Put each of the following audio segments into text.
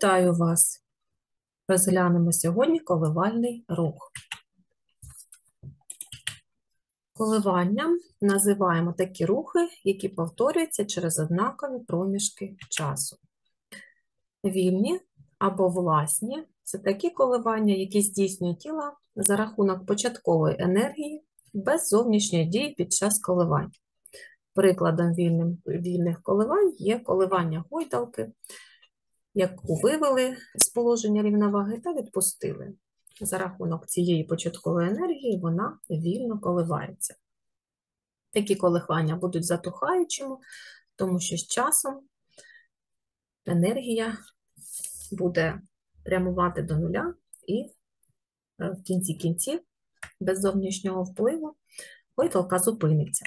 Вітаю вас! Розглянемо сьогодні коливальний рух. Коливанням називаємо такі рухи, які повторюються через однакові проміжки часу. Вільні або власні – це такі коливання, які здійснює тіло за рахунок початкової енергії без зовнішньої дії під час коливань. Прикладом вільних коливань є коливання гойдалки, яку вивели з положення рівноваги та відпустили. За рахунок цієї початкової енергії вона вільно коливається. Такі коливання будуть затухаючими, тому що з часом енергія буде прямувати до нуля і в кінці кінців, без зовнішнього впливу, гойдалка зупиниться.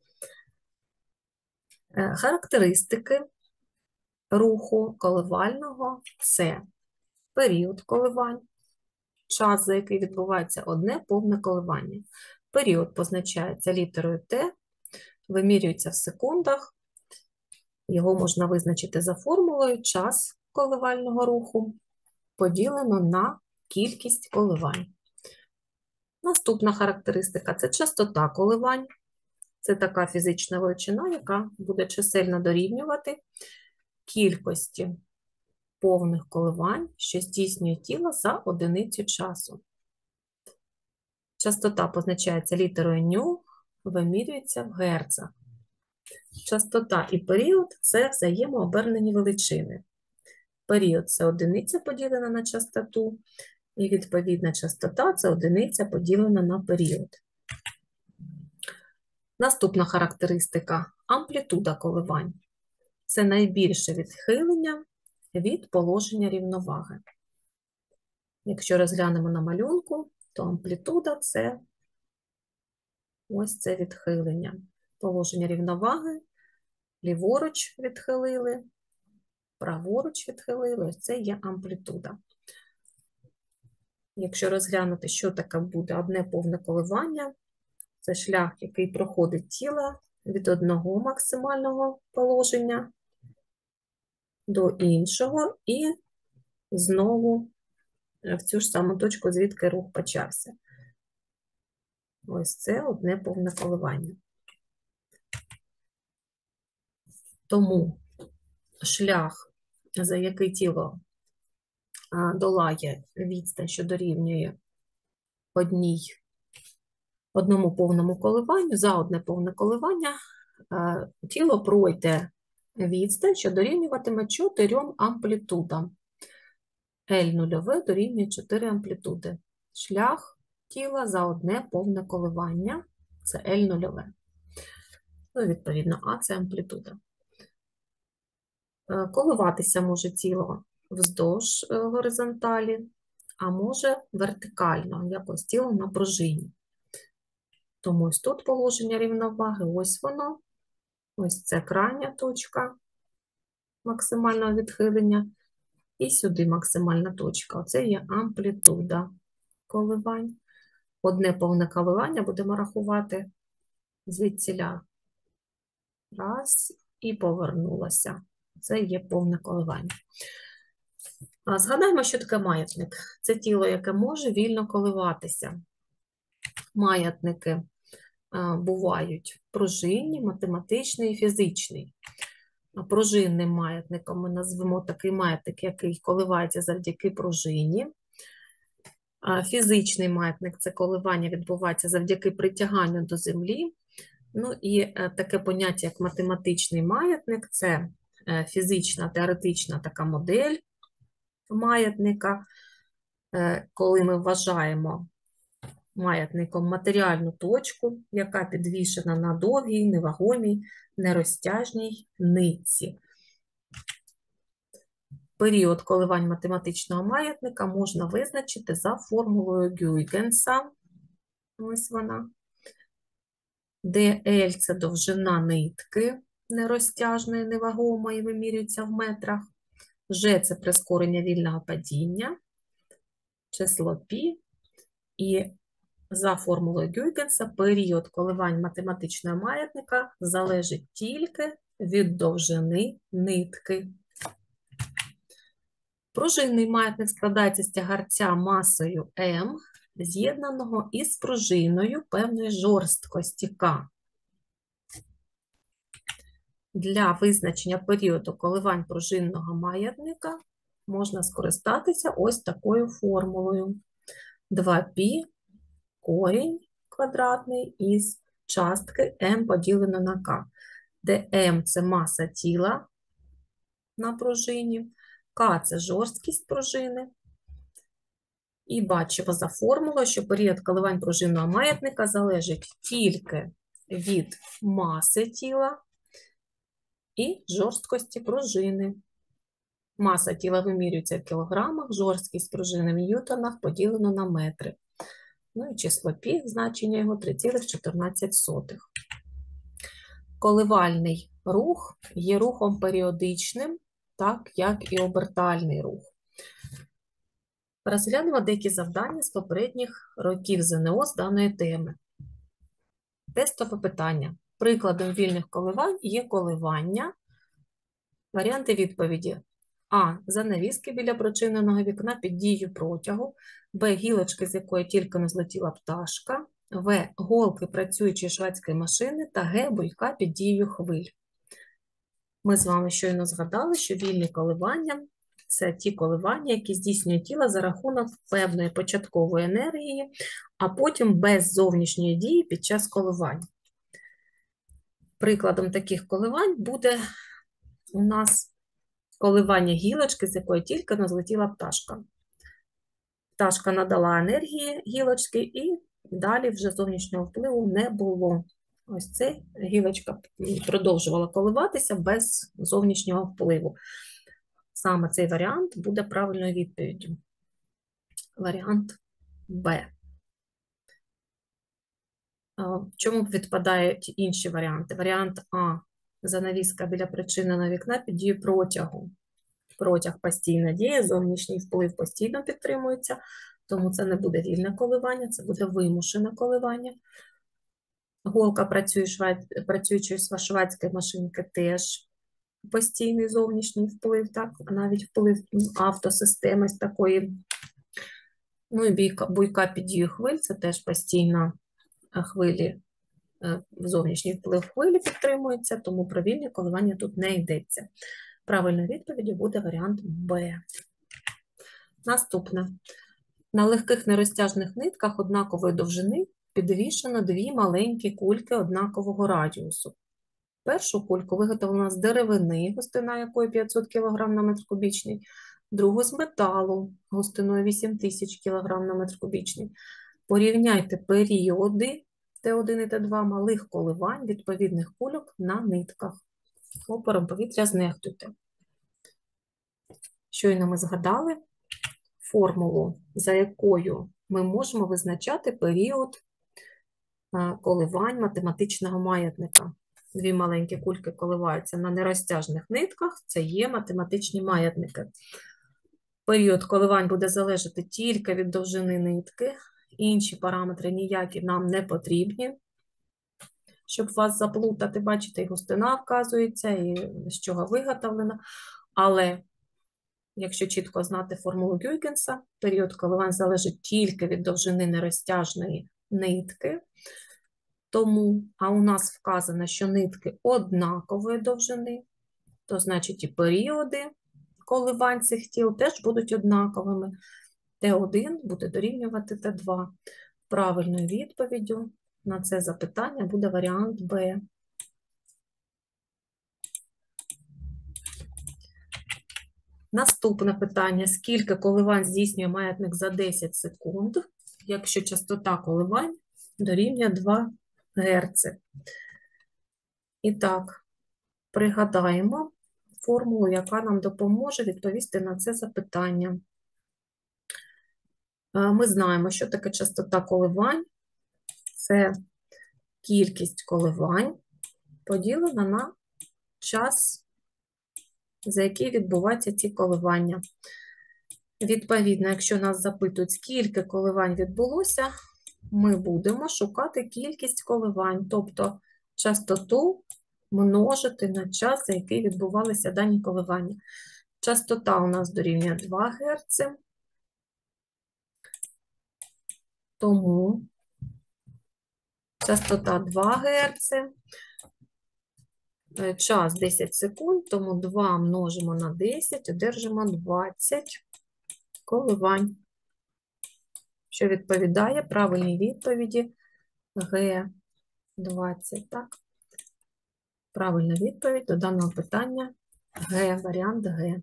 Характеристики руху коливального – це період коливань, час, за який відбувається одне повне коливання. Період позначається літерою Т, вимірюється в секундах, його можна визначити за формулою час коливального руху поділено на кількість коливань. Наступна характеристика – це частота коливань. Це така фізична величина, яка буде чисельно дорівнювати кількості повних коливань, що здійснює тіло за одиницю часу. Частота позначається літерою ню, вимірюється в герцах. Частота і період – це взаємообернені величини. Період – це одиниця поділена на частоту, і відповідна частота – це одиниця поділена на період. Наступна характеристика – амплітуда коливань. Це найбільше відхилення від положення рівноваги. Якщо розглянемо на малюнку, то амплітуда – це ось це відхилення. Положення рівноваги, ліворуч відхилили, праворуч відхилили, ось це є амплітуда. Якщо розглянути, що таке буде одне повне коливання, це шлях, який проходить тіло від одного максимального положення до іншого і знову в цю ж саму точку, звідки рух почався. Ось це одне повне коливання. Тому шлях, за який тіло долає відстань, що дорівнює одному повному коливанню, за одне повне коливання тіло пройде відстань, що дорівнюватиме 4 амплітудам. L0 дорівнює 4 амплітуди. Шлях тіла за одне повне коливання – це L0. Ну, відповідно, А – це амплітуда. Коливатися може тіло вздовж горизонталі, а може вертикально, якось тіло на пружині. Тому ось тут положення рівноваги, ось воно, ось це крайня точка максимального відхилення, і сюди максимальна точка. Оце є амплітуда коливань. Одне повне коливання будемо рахувати звідсіля. Раз, і повернулося. Це є повне коливання. Згадаємо, що таке маятник. Це тіло, яке може вільно коливатися. Маятники бувають пружинні, математичний і фізичний. Пружинним маятником ми назвемо такий маятник, який коливається завдяки пружині. Фізичний маятник – це коливання відбувається завдяки притяганню до землі. Ну і таке поняття, як математичний маятник – це фізична, теоретична така модель маятника, коли ми вважаємо маятником матеріальну точку, яка підвішена на довгій, невагомій, нерозтяжній нитці. Період коливань математичного маятника можна визначити за формулою Гюйгенса. Ось вона. Де L – це довжина нитки нерозтяжної, невагомої, вимірюється в метрах. G – це прискорення вільного падіння, число π. І за формулою Гюйгенса період коливань математичного маятника залежить тільки від довжини нитки. Пружинний маятник складається з тягарця масою М, з'єднаного із пружиною певної жорсткості К. Для визначення періоду коливань пружинного маятника можна скористатися ось такою формулою. 2π корінь квадратний із частки m поділено на k, де m – це маса тіла на пружині, k – це жорсткість пружини. І бачимо за формулою, що період коливань пружинного маятника залежить тільки від маси тіла і жорсткості пружини. Маса тіла вимірюється в кілограмах, жорсткість пружини в ньютонах поділено на метри. Ну і число π, значення його 3,14. Коливальний рух є рухом періодичним, так як і обертальний рух. Розглянемо деякі завдання з попередніх років ЗНО з даної теми. Тестове питання. Прикладом вільних коливань є коливання. Варіанти відповіді. А. Занавіски біля прочиненого вікна під дією протягу. Б. Гілочки, з якої тільки не злетіла пташка. В. Голки працюючої шведської машини. Та Г. Буйка під дією хвиль. Ми з вами щойно згадали, що вільні коливання – це ті коливання, які здійснює тіло за рахунок певної початкової енергії, а потім без зовнішньої дії під час коливань. Прикладом таких коливань буде у нас коливання гілочки, з якої тільки не злетіла пташка. Пташка надала енергії гілочки і далі вже зовнішнього впливу не було. Ось ця гілочка продовжувала коливатися без зовнішнього впливу. Саме цей варіант буде правильною відповіддю. Варіант Б. Чому відпадають інші варіанти? Варіант А. Занавіска біля причиненого вікна під дією протягу. Протяг постійно діє, зовнішній вплив постійно підтримується, тому це не буде вільне коливання, це буде вимушене коливання. Голка працюючої шведської машинки теж постійний зовнішній вплив, так? Навіть вплив автосистеми з такої. Ну і буйка під дією хвиль, це теж постійно хвилі, зовнішній вплив хвилі підтримується, тому про вільне коливання тут не йдеться. Правильною відповіддю буде варіант Б. Наступне. На легких нерозтяжних нитках однакової довжини підвішено дві маленькі кульки однакового радіусу. Першу кульку виготовлено з деревини, густина якої 500 кг на метр кубічний, другу з металу, густиною 8000 кг на метр кубічний. Порівняйте періоди Т1 і Т2 малих коливань відповідних кульок на нитках. Опором повітря знехтуйте. Щойно ми згадали формулу, за якою ми можемо визначати період коливань математичного маятника. Дві маленькі кульки коливаються на нерозтяжних нитках, це є математичні маятники. Період коливань буде залежати тільки від довжини нитки, інші параметри ніякі нам не потрібні, щоб вас заплутати. Бачите, і густина вказується, і з чого виготовлена. Але якщо чітко знати формулу Гюйгенса, період коливань залежить тільки від довжини нерозтяжної нитки. Тому, а у нас вказано, що нитки однакової довжини, то значить і періоди коливань цих тіл теж будуть однаковими. Т1 буде дорівнювати Т2. Правильною відповіддю на це запитання буде варіант Б. Наступне питання. Скільки коливань здійснює маятник за 10 секунд, якщо частота коливань дорівнює 2 Гц? І так, пригадаємо формулу, яка нам допоможе відповісти на це запитання. Ми знаємо, що таке частота коливань. Це кількість коливань поділена на час, за який відбуваються ці коливання. Відповідно, якщо нас запитують, скільки коливань відбулося, ми будемо шукати кількість коливань, тобто частоту множити на час, за який відбувалися дані коливання. Частота у нас дорівнює 2 Гц, тому частота 2 Гц, час 10 секунд, тому 2 множимо на 10, одержимо 20 коливань, що відповідає правильній відповіді Г20. Так? Правильна відповідь до даного питання Г, варіант Г.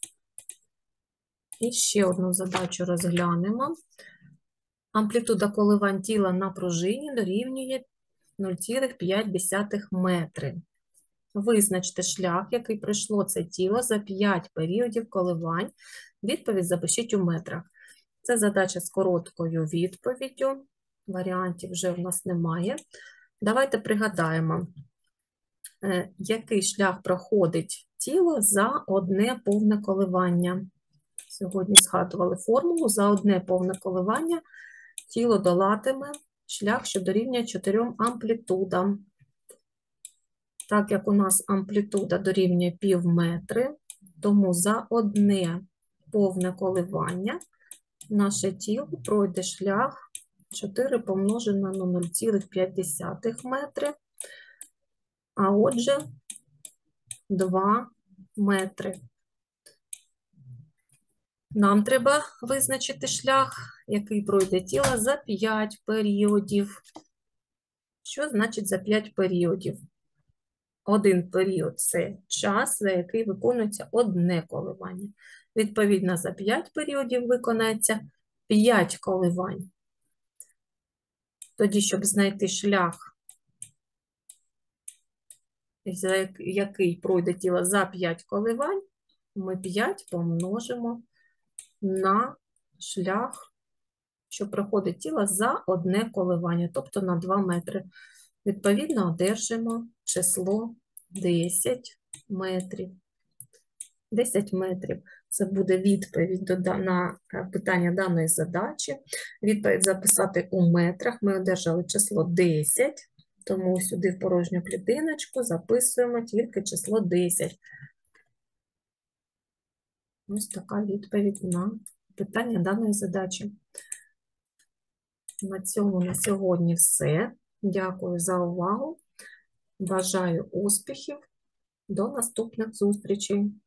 І ще одну задачу розглянемо. Амплітуда коливань тіла на пружині дорівнює 0,5 метри. Визначте шлях, який пройшло це тіло за 5 періодів коливань. Відповідь запишіть у метрах. Це задача з короткою відповіддю. Варіантів вже в нас немає. Давайте пригадаємо, який шлях проходить тіло за одне повне коливання. Сьогодні згадували формулу. За одне повне коливання тіло долатиме шлях, що дорівнює 4 амплітудам. Так як у нас амплітуда дорівнює пів метри, тому за одне повне коливання наше тіло пройде шлях 4 помножено на 0,5 метри, а отже 2 метри. Нам треба визначити шлях, який пройде тіло за 5 періодів. Що значить за 5 періодів? Один період – це час, за який виконується одне коливання. Відповідно, за 5 періодів виконається 5 коливань. Тоді, щоб знайти шлях, за який пройде тіло за 5 коливань, ми 5 помножимо на шлях, що проходить тіло за одне коливання, тобто на 2 метри. Відповідно, одержимо число 10 метрів. 10 метрів – це буде відповідь на питання даної задачі. Відповідь записати у метрах. Ми одержали число 10, тому сюди в порожню клітиночку записуємо тільки число 10. Ось така відповідь на питання даної задачі. На цьому на сьогодні все. Дякую за увагу. Бажаю успіхів. До наступних зустрічей.